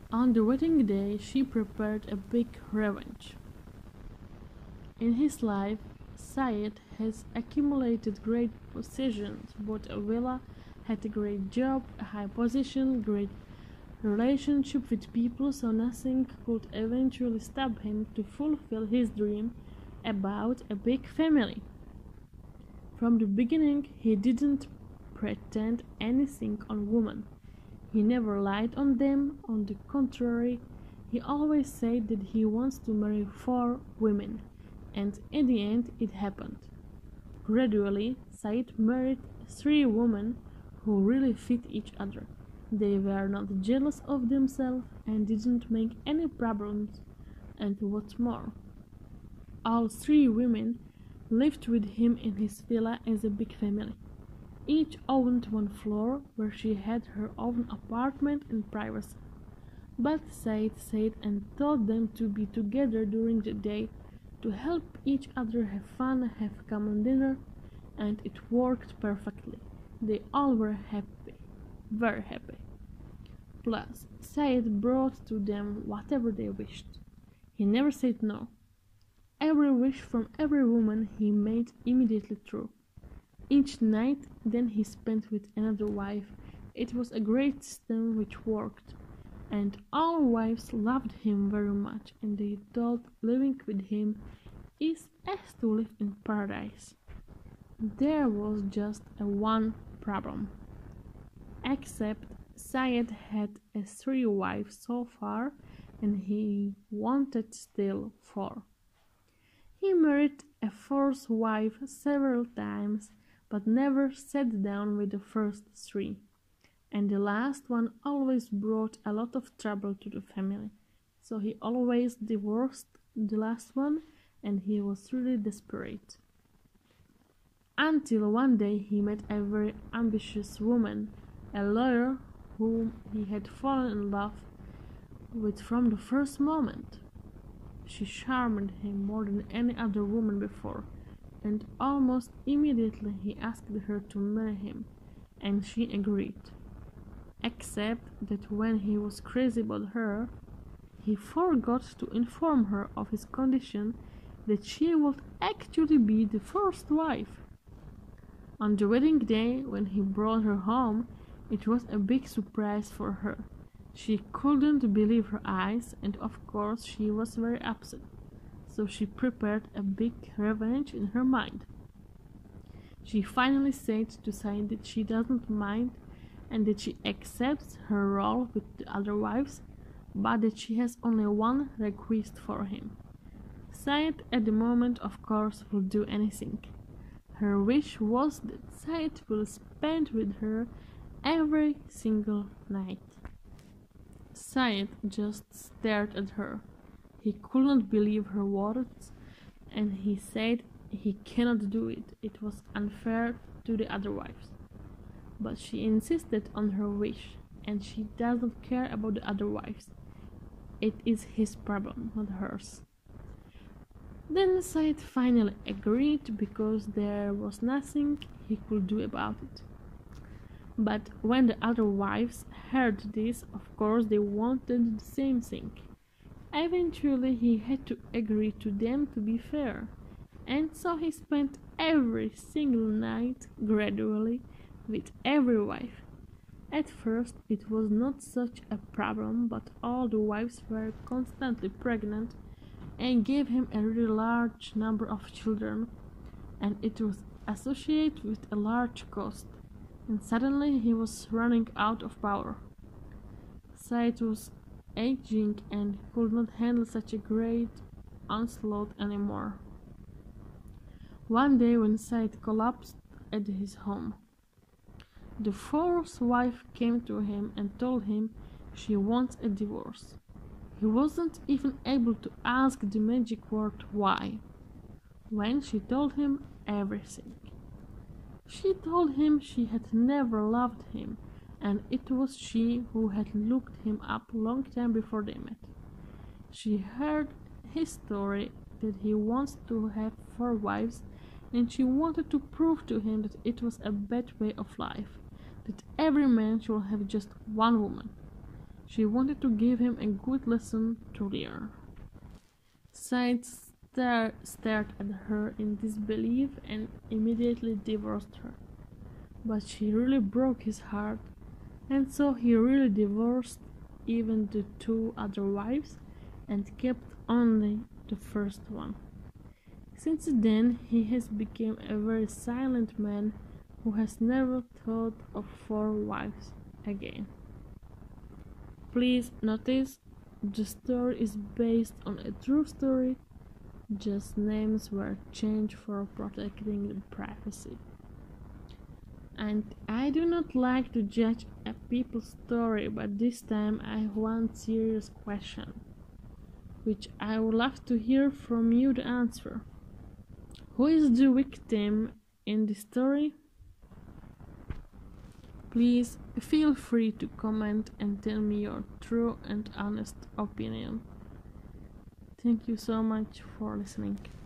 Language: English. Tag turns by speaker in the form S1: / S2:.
S1: On the wedding day, she prepared a big revenge. In his life, Syed has accumulated great possessions, bought a villa, had a great job, a high position, great relationship with people, so nothing could eventually stop him to fulfill his dream about a big family. From the beginning, he didn't pretend anything on women. He never lied on them, on the contrary, he always said that he wants to marry 4 women, and in the end it happened. Gradually, Said married 3 women who really fit each other. They were not jealous of themselves and didn't make any problems, and what's more, all 3 women lived with him in his villa as a big family. Each owned one floor where she had her own apartment and privacy. But Said said and told them to be together during the day to help each other have fun, have common dinner, and it worked perfectly. They all were happy, very happy. Plus, Said brought to them whatever they wished. He never said no. Every wish from every woman he made immediately true. Each night then he spent with another wife. It was a great system which worked, and all wives loved him very much, and they thought living with him is as to live in paradise. There was just a one problem. Except Syed had 3 wives so far, and he wanted still 4. He married a 4th wife several times, but never sat down with the first 3, and the last one always brought a lot of trouble to the family, so he always divorced the last one, and he was really desperate. Until one day he met a very ambitious woman, a lawyer whom he had fallen in love with from the first moment. She charmed him more than any other woman before, and almost immediately he asked her to marry him, and she agreed. Except that when he was crazy about her, he forgot to inform her of his condition that she would actually be the first wife. On the wedding day, when he brought her home, it was a big surprise for her. She couldn't believe her eyes, and of course she was very upset, so she prepared a big revenge in her mind. She finally said to Said that she doesn't mind and that she accepts her role with the other wives, but that she has only one request for him. Said at the moment, of course, will do anything. Her wish was that Said will spend with her every single night. Said just stared at her. He couldn't believe her words, and he said he cannot do it. It was unfair to the other wives. But she insisted on her wish, and she doesn't care about the other wives. It is his problem, not hers. Then Said finally agreed because there was nothing he could do about it. But when the other wives heard this, of course they wanted the same thing. Eventually he had to agree to them to be fair, and so he spent every single night gradually with every wife. At first it was not such a problem, but all the wives were constantly pregnant and gave him a really large number of children, and it was associated with a large cost, and suddenly he was running out of power. Said was aging and could not handle such a great onslaught anymore. One day when Said collapsed at his home, the 4th wife came to him and told him she wants a divorce. He wasn't even able to ask the magic word why, when she told him everything. She told him she had never loved him, and it was she who had looked him up long time before they met. She heard his story that he wants to have 4 wives, and she wanted to prove to him that it was a bad way of life, that every man should have just one woman. She wanted to give him a good lesson to learn. Said stared at her in disbelief and immediately divorced her. But she really broke his heart, and so he really divorced even the two other wives and kept only the first one. Since then, he has become a very silent man who has never thought of 4 wives again. Please notice, the story is based on a true story, just names were changed for protecting the privacy. And I do not like to judge a people's story, but this time I have one serious question, which I would love to hear from you the answer. Who is the victim in the story? Please feel free to comment and tell me your true and honest opinion. Thank you so much for listening.